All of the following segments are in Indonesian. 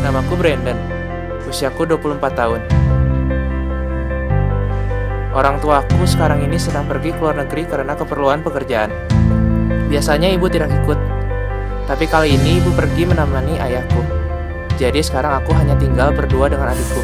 Namaku Brandon. Usiaku 24 tahun. Orang tuaku sekarang ini sedang pergi ke luar negeri karena keperluan pekerjaan. Biasanya ibu tidak ikut, tapi kali ini ibu pergi menemani ayahku. Jadi sekarang aku hanya tinggal berdua dengan adikku.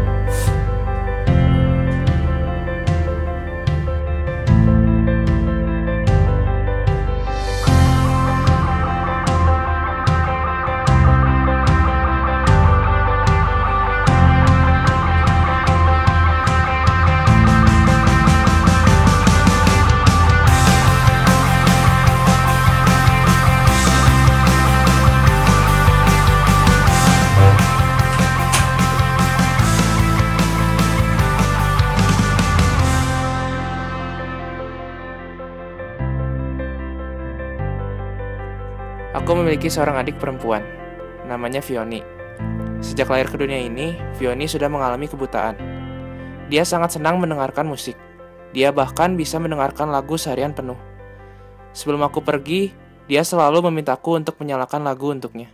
Aku memiliki seorang adik perempuan, namanya Vioni. Sejak lahir ke dunia ini, Vioni sudah mengalami kebutaan. Dia sangat senang mendengarkan musik. Dia bahkan bisa mendengarkan lagu seharian penuh. Sebelum aku pergi, dia selalu memintaku untuk menyalakan lagu untuknya.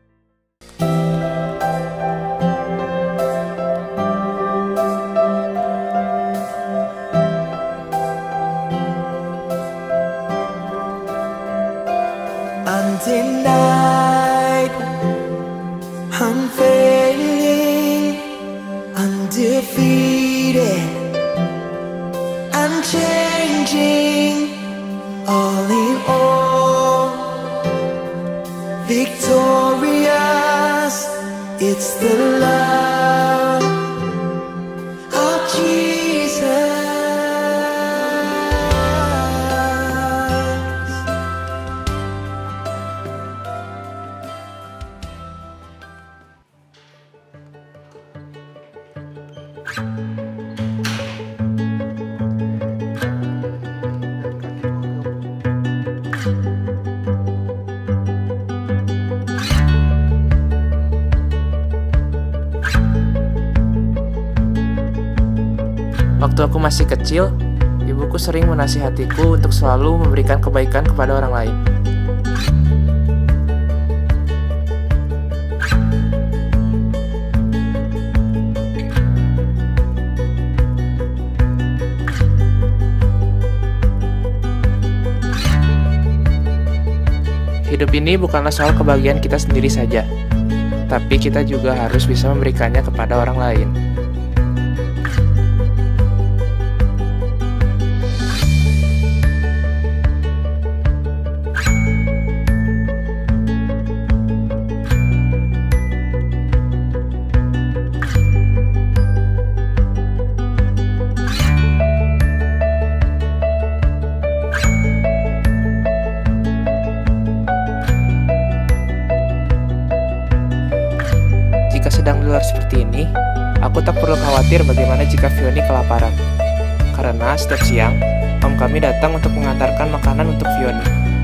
Undenied, unfailing, undefeated, unchanging, all in all, victorious, it's the love of Jesus. Waktu aku masih kecil, ibuku sering menasihatiku untuk selalu memberikan kebaikan kepada orang lain. Hidup ini bukanlah soal kebahagiaan kita sendiri saja, tapi kita juga harus bisa memberikannya kepada orang lain. Jika sedang di luar seperti ini, aku tak perlu khawatir bagaimana jika Vioni kelaparan. Karena setiap siang, om kami datang untuk mengantarkan makanan untuk Vioni.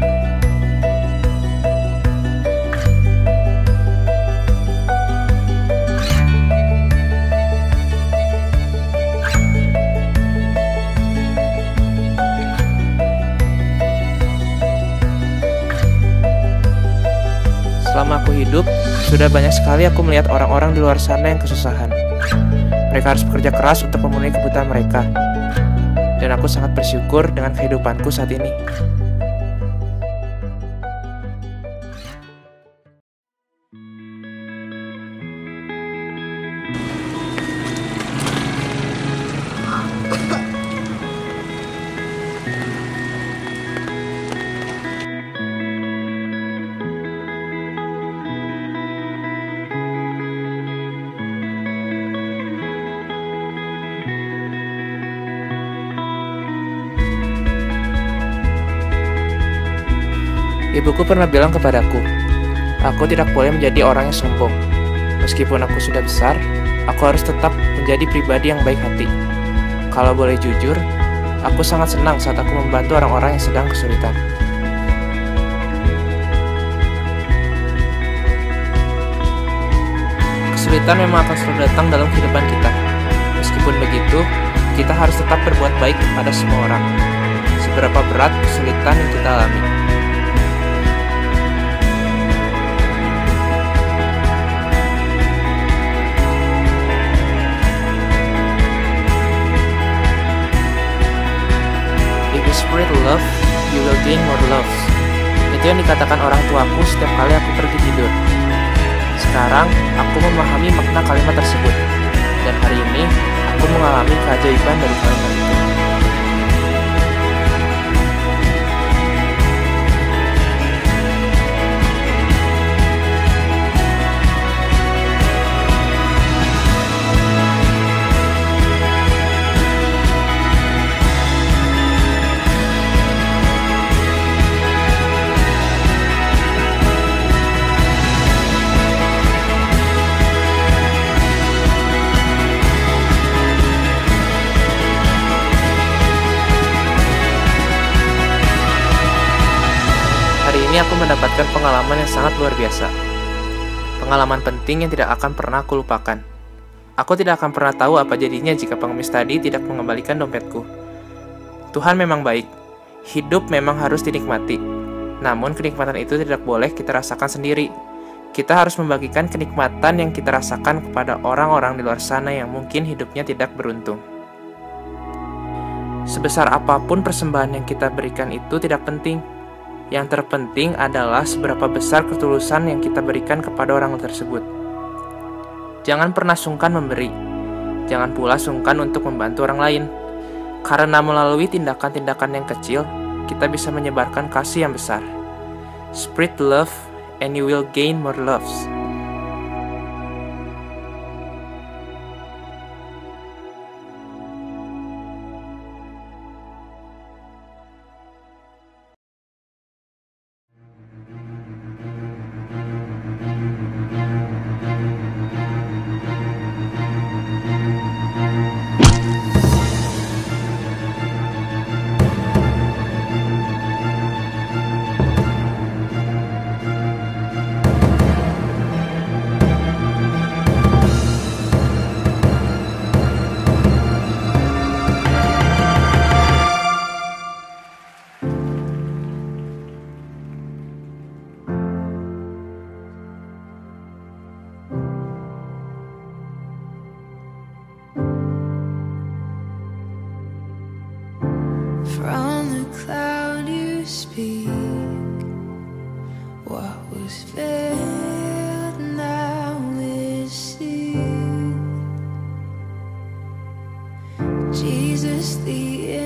Selama aku hidup, sudah banyak sekali aku melihat orang-orang di luar sana yang kesusahan. Mereka harus bekerja keras untuk memenuhi kebutuhan mereka. Dan aku sangat bersyukur dengan kehidupanku saat ini. Ibuku pernah bilang kepadaku, aku tidak boleh menjadi orang yang sombong. Meskipun aku sudah besar, aku harus tetap menjadi pribadi yang baik hati. Kalau boleh jujur, aku sangat senang saat aku membantu orang-orang yang sedang kesulitan. Kesulitan memang akan selalu datang dalam kehidupan kita. Meskipun begitu, kita harus tetap berbuat baik kepada semua orang, seberapa berat kesulitan yang kita alami. Spread love, you will gain more loves. Itu yang dikatakan orang tuaku setiap kali aku pergi tidur. Sekarang, aku memahami makna kalimat tersebut. Dan hari ini, aku mengalami keajaiban dari kalimat itu. Hari ini aku mendapatkan pengalaman yang sangat luar biasa. Pengalaman penting yang tidak akan pernah aku lupakan. Aku tidak akan pernah tahu apa jadinya jika pengemis tadi tidak mengembalikan dompetku. Tuhan memang baik. Hidup memang harus dinikmati. Namun kenikmatan itu tidak boleh kita rasakan sendiri. Kita harus membagikan kenikmatan yang kita rasakan kepada orang-orang di luar sana yang mungkin hidupnya tidak beruntung. Sebesar apapun persembahan yang kita berikan itu tidak penting. Yang terpenting adalah seberapa besar ketulusan yang kita berikan kepada orang tersebut. Jangan pernah sungkan memberi. Jangan pula sungkan untuk membantu orang lain. Karena melalui tindakan-tindakan yang kecil, kita bisa menyebarkan kasih yang besar. Spread love and you will gain more loves. From the cloud you speak, what was veiled now is seen. Jesus, the